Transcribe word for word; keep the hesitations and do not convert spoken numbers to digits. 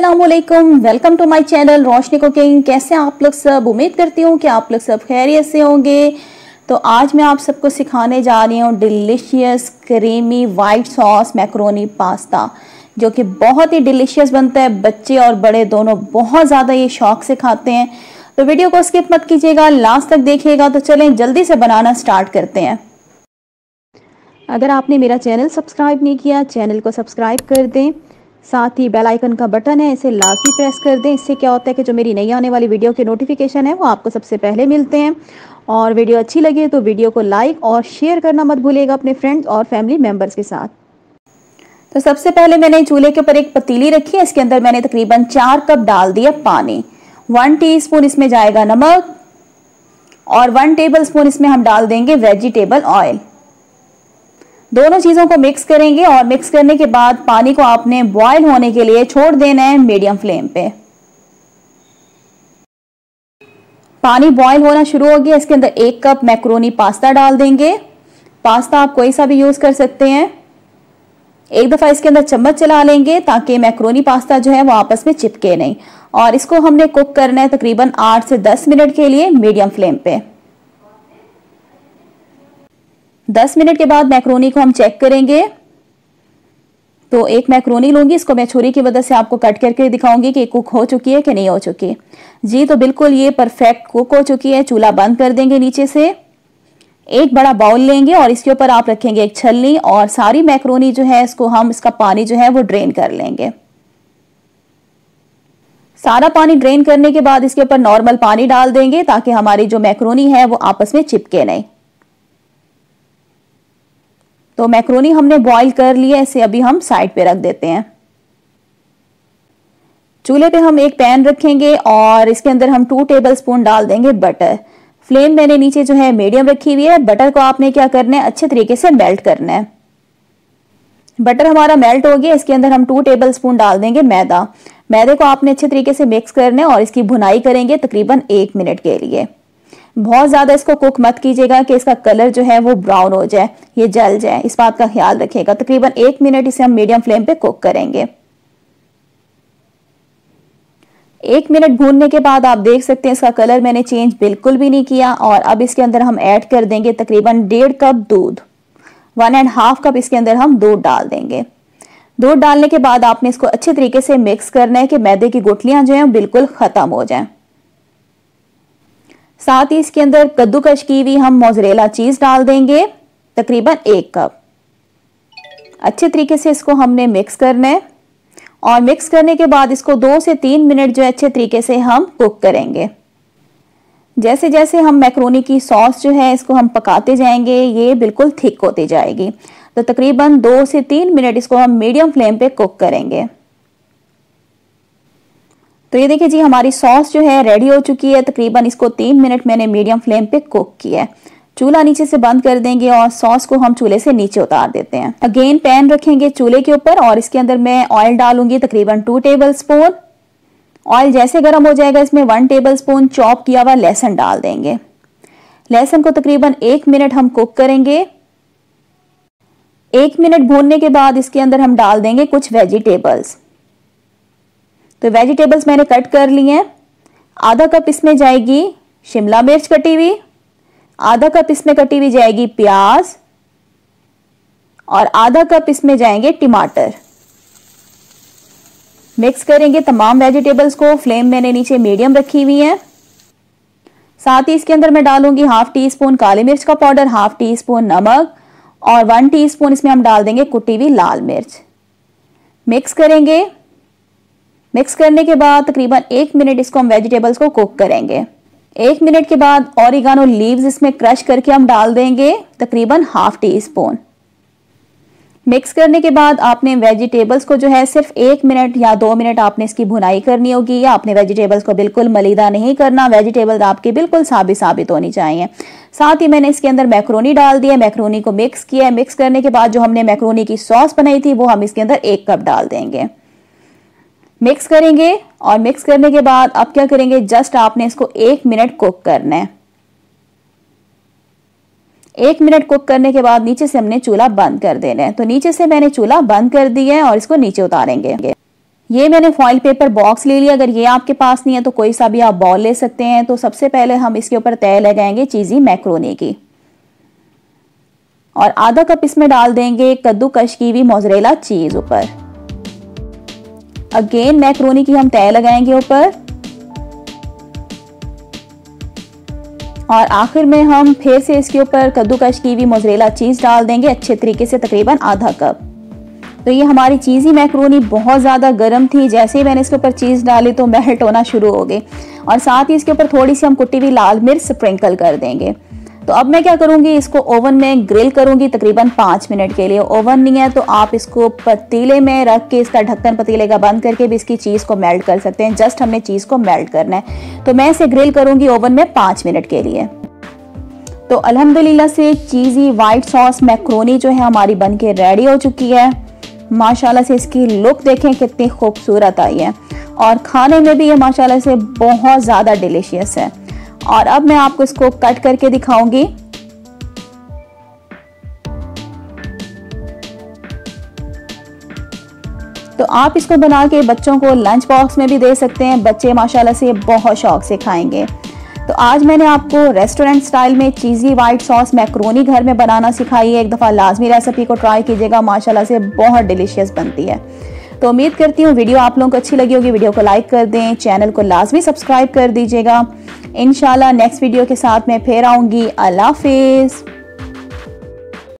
अस्सलामुअलैकुम, welcome to my channel Roshni cooking. कैसे हैं आप लोग सब? उम्मीद करती हूँ कि आप लोग सब खैरियत से होंगे। तो आज मैं आप सबको सिखाने जा रही हूँ delicious creamy white sauce macaroni pasta, जो कि बहुत ही डिलीशियस बनता है। बच्चे और बड़े दोनों बहुत ज़्यादा ये शौक से खाते हैं। तो वीडियो को स्किप मत कीजिएगा, लास्ट तक देखिएगा। तो चलें जल्दी से बनाना स्टार्ट करते हैं। अगर आपने मेरा चैनल सब्सक्राइब नहीं किया, चैनल को सब्सक्राइब कर दें। साथ ही बेल आइकन का बटन है, इसे लाजमी प्रेस कर दें। इससे क्या होता है कि जो मेरी नई आने वाली वीडियो के नोटिफिकेशन है वो आपको सबसे पहले मिलते हैं। और वीडियो अच्छी लगे तो वीडियो को लाइक और शेयर करना मत भूलिएगा अपने फ्रेंड्स और फैमिली मेम्बर्स के साथ। तो सबसे पहले मैंने चूल्हे के ऊपर एक पतीली रखी है। इसके अंदर मैंने तकरीबन चार कप डाल दिया पानी। वन टी स्पून इसमें जाएगा नमक और वन टेबल स्पून इसमें हम डाल देंगे वेजिटेबल ऑयल। दोनों चीज़ों को मिक्स करेंगे और मिक्स करने के बाद पानी को आपने बॉयल होने के लिए छोड़ देना है मीडियम फ्लेम पे। पानी बॉयल होना शुरू हो गया। इसके अंदर एक कप मैक्रोनी पास्ता डाल देंगे। पास्ता आप कोई सा भी यूज़ कर सकते हैं। एक दफ़ा इसके अंदर चम्मच चला लेंगे ताकि मैक्रोनी पास्ता जो है वो आपस में चिपके नहीं। और इसको हमने कुक करना है तकरीबन आठ से दस मिनट के लिए मीडियम फ्लेम पे। दस मिनट के बाद मैक्रोनी को हम चेक करेंगे। तो एक मैक्रोनी लूंगी, इसको मैं छुरी की मदद से आपको कट करके दिखाऊंगी कि कुक हो चुकी है कि नहीं हो चुकी। जी तो बिल्कुल ये परफेक्ट कुक हो चुकी है। चूल्हा बंद कर देंगे। नीचे से एक बड़ा बाउल लेंगे और इसके ऊपर आप रखेंगे एक छलनी और सारी मैक्रोनी जो है इसको हम इसका पानी जो है वो ड्रेन कर लेंगे। सारा पानी ड्रेन करने के बाद इसके ऊपर नॉर्मल पानी डाल देंगे ताकि हमारी जो मैक्रोनी है वो आपस में चिपके नहीं। तो मैक्रोनी हमने बॉईल कर लिया, इसे अभी हम साइड पे रख देते हैं। चूल्हे पे हम एक पैन रखेंगे और इसके अंदर हम टू टेबल स्पून डाल देंगे बटर। फ्लेम मैंने नीचे जो है मीडियम रखी हुई है। बटर को आपने क्या करना है, अच्छे तरीके से मेल्ट करना है। बटर हमारा मेल्ट हो गया। इसके अंदर हम टू टेबल स्पून डाल देंगे मैदा। मैदे को आपने अच्छे तरीके से मिक्स करना है और इसकी भुनाई करेंगे तकरीबन एक मिनट के लिए। बहुत ज़्यादा इसको कुक मत कीजिएगा कि इसका कलर जो है वो ब्राउन हो जाए, ये जल जाए, इस बात का ख्याल रखिएगा। तकरीबन एक मिनट इसे हम मीडियम फ्लेम पे कुक करेंगे। एक मिनट भूनने के बाद आप देख सकते हैं इसका कलर मैंने चेंज बिल्कुल भी नहीं किया। और अब इसके अंदर हम ऐड कर देंगे तकरीबन डेढ़ कप दूध। वन एंड हाफ कप इसके अंदर हम दूध डाल देंगे। दूध डालने के बाद आपने इसको अच्छे तरीके से मिक्स करना है कि मैदे की गुठलियां जो हैं बिल्कुल खत्म हो जाएं। साथ ही इसके अंदर कद्दूकश की हुई हम मोज़रेला चीज डाल देंगे तकरीबन एक कप। अच्छे तरीके से इसको हमने मिक्स करना है और मिक्स करने के बाद इसको दो से तीन मिनट जो है अच्छे तरीके से हम कुक करेंगे। जैसे जैसे हम मैक्रोनी की सॉस जो है इसको हम पकाते जाएंगे ये बिल्कुल थिक होती जाएगी। तो तकरीबन दो से तीन मिनट इसको हम मीडियम फ्लेम पे कुक करेंगे। तो ये देखिए जी हमारी सॉस जो है रेडी हो चुकी है। तकरीबन इसको तीन मिनट मैंने मीडियम फ्लेम पे कुक किया है। चूल्हा नीचे से बंद कर देंगे और सॉस को हम चूल्हे से नीचे उतार देते हैं। अगेन पैन रखेंगे चूल्हे के ऊपर और इसके अंदर मैं ऑयल डालूंगी तकरीबन टू टेबल स्पून। ऑयल जैसे गर्म हो जाएगा इसमें वन टेबल स्पून चॉप किया हुआ लहसुन डाल देंगे। लहसुन को तकरीबन एक मिनट हम कुक करेंगे। एक मिनट भूनने के बाद इसके अंदर हम डाल देंगे कुछ वेजिटेबल्स। तो वेजिटेबल्स मैंने कट कर लिए हैं। आधा कप इसमें जाएगी शिमला मिर्च कटी हुई, आधा कप इसमें कटी हुई जाएगी प्याज और आधा कप इसमें जाएंगे टमाटर। मिक्स करेंगे तमाम वेजिटेबल्स को। फ्लेम मैंने नीचे मीडियम रखी हुई है। साथ ही इसके अंदर मैं डालूंगी हाफ टी स्पून काली मिर्च का पाउडर, हाफ टी स्पून नमक और वन टी स्पून इसमें हम डाल देंगे कुटी हुई लाल मिर्च। मिक्स करेंगे। मिक्स करने के बाद तकरीबन एक मिनट इसको हम वेजिटेबल्स को कुक करेंगे। एक मिनट के बाद ऑरिगानो लीव्स इसमें क्रश करके हम डाल देंगे तकरीबन हाफ टी स्पून। मिक्स करने के बाद आपने वेजिटेबल्स को जो है सिर्फ एक मिनट या दो मिनट आपने इसकी भुनाई करनी होगी। या आपने वेजिटेबल्स को बिल्कुल मलीदा नहीं करना। वेजिटेबल्स आपके बिल्कुल साबित साबित होनी चाहिए। साथ ही मैंने इसके अंदर मैक्रोनी डाल दिया, मैक्रोनी को मिक्स किया। मिक्स करने के बाद जो हमने मैक्रोनी की सॉस बनाई थी वो हम इसके अंदर एक कप डाल देंगे। मिक्स करेंगे और मिक्स करने के बाद अब क्या करेंगे, जस्ट आपने इसको एक मिनट कुक करना है। एक मिनट कुक करने के बाद नीचे से हमने चूल्हा बंद कर देना है। तो नीचे से मैंने चूल्हा बंद कर दिया है और इसको नीचे उतारेंगे। ये मैंने फॉइल पेपर बॉक्स ले लिया। अगर ये आपके पास नहीं है तो कोई सा भी आप बॉल ले सकते हैं। तो सबसे पहले हम इसके ऊपर तय लगाएंगे चीज़ी मैक्रोनी की, और आधा कप इसमें डाल देंगे कद्दूकश की हुई मोज़रेला चीज ऊपर। अगेन मैक्रोनी की हम तय लगाएंगे ऊपर, और आखिर में हम फिर से इसके ऊपर कद्दूकश की हुई मोज़रेला चीज डाल देंगे अच्छे तरीके से, तकरीबन आधा कप। तो ये हमारी चीज़ी मैक्रोनी बहुत ज़्यादा गर्म थी, जैसे ही मैंने इसके ऊपर चीज़ डाली तो मेल्ट होना शुरू हो गई, और साथ ही इसके ऊपर थोड़ी सी हम कुटी हुई लाल मिर्च स्प्रिंकल कर देंगे। तो अब मैं क्या करूंगी, इसको ओवन में ग्रिल करूंगी तकरीबन पाँच मिनट के लिए। ओवन नहीं है तो आप इसको पतीले में रख के इसका ढक्कन पतीले का बंद करके भी इसकी चीज़ को मेल्ट कर सकते हैं। जस्ट हमने चीज़ को मेल्ट करना है। तो मैं इसे ग्रिल करूंगी ओवन में पाँच मिनट के लिए। तो अल्हम्दुलिल्लाह से चीज़ी वाइट सॉस मैक्रोनी जो है हमारी बन के रेडी हो चुकी है। माशाल्लाह से इसकी लुक देखें कितनी खूबसूरत आई है, और खाने में भी ये माशाल्लाह से बहुत ज़्यादा डिलीशियस है। और अब मैं आपको इसको कट करके दिखाऊंगी। तो आप इसको बना के बच्चों को लंच बॉक्स में भी दे सकते हैं। बच्चे माशाल्लाह से बहुत शौक से खाएंगे। तो आज मैंने आपको रेस्टोरेंट स्टाइल में चीज़ी वाइट सॉस मैक्रोनी घर में बनाना सिखाई है। एक दफ़ा लाजमी रेसिपी को ट्राई कीजिएगा, माशाल्लाह से बहुत डिलीशियस बनती है। तो उम्मीद करती हूँ वीडियो आप लोगों को अच्छी लगी होगी। वीडियो को लाइक कर दें, चैनल को लाजमी सब्सक्राइब कर दीजिएगा। इंशाल्लाह नेक्स्ट वीडियो के साथ मैं फिर आऊँगी। अल्लाह हाफिज़।